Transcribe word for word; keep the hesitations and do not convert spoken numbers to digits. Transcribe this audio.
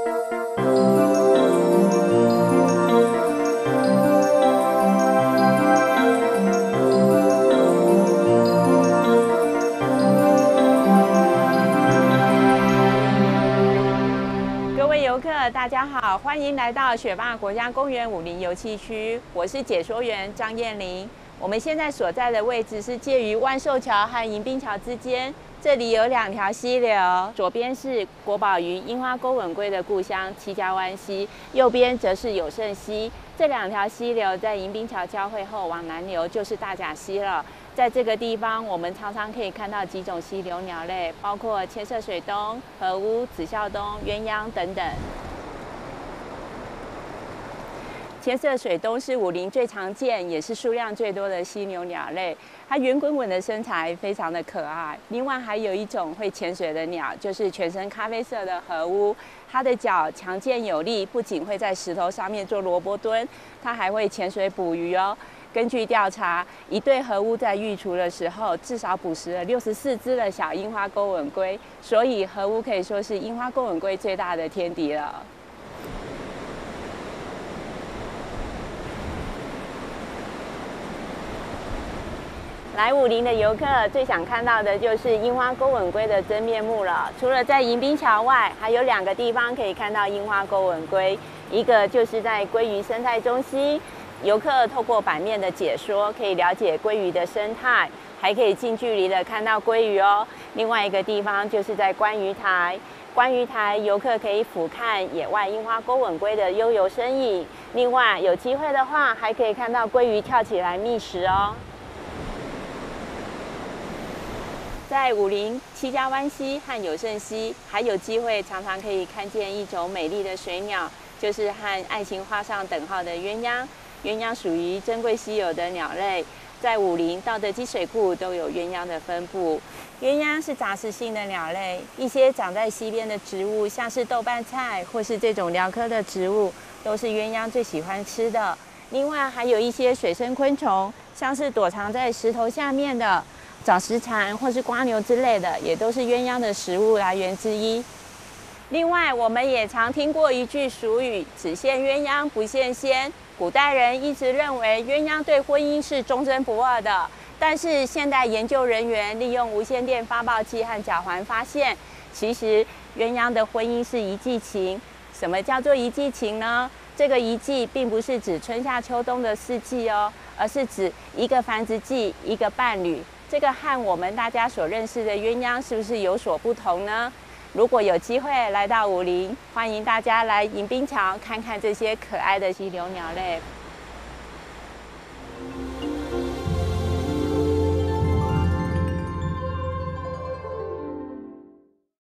大家好，欢迎来到雪霸国家公园武林游憩区，我是解说员张燕玲。我们现在所在的位置是介于万寿桥和迎宾桥之间，这里有两条溪流，左边是国宝鱼樱花钩吻龟的故乡七家湾溪，右边则是有胜溪。这两条溪流在迎宾桥交汇后往南流就是大甲溪了。在这个地方，我们常常可以看到几种溪流鸟类，包括千色水东、河乌、紫啸东、鸳鸯等等。千色水东是武林最常见，也是数量最多的犀牛鸟类。它圆滚滚的身材非常的可爱。另外还有一种会潜水的鸟，就是全身咖啡色的河乌。它的脚强健有力，不仅会在石头上面做萝卜蹲，它还会潜水捕鱼哦。根据调查，一对河乌在育雏的时候，至少捕食了六十四只的小樱花钩吻龟，所以河乌可以说是樱花钩吻龟最大的天敌了。来武林的游客最想看到的就是樱花钩吻龟的真面目了。除了在迎宾桥外，还有两个地方可以看到樱花钩吻龟，一个就是在鲑鱼生态中心，游客透过版面的解说，可以了解鲑鱼的生态，还可以近距离的看到鲑鱼哦。另外一个地方就是在观鱼台，观鱼台游客可以俯瞰野外樱花钩吻龟的悠游身影。另外有机会的话，还可以看到鲑鱼跳起来觅食哦。在武林七家湾溪和有胜溪，还有机会常常可以看见一种美丽的水鸟，就是和爱情画上等号的鸳鸯。鸳鸯属于珍贵稀有的鸟类，在武林、道德基水库都有鸳鸯的分布。鸳鸯是杂食性的鸟类，一些长在溪边的植物，像是豆瓣菜或是这种蓼科的植物，都是鸳鸯最喜欢吃的。另外还有一些水生昆虫，像是躲藏在石头下面的藻石蝉或是瓜牛之类的，也都是鸳鸯的食物来源之一。另外，我们也常听过一句俗语：“只羡鸳鸯不羡仙。”古代人一直认为鸳鸯对婚姻是忠贞不二的，但是现代研究人员利用无线电发报器和脚环发现，其实鸳鸯的婚姻是一季情。什么叫做一季情呢？这个一季并不是指春夏秋冬的四季哦，而是指一个繁殖季，一个伴侣。这个和我们大家所认识的鸳鸯是不是有所不同呢？如果有机会来到武林，欢迎大家来迎宾桥看看这些可爱的溪流鸟类。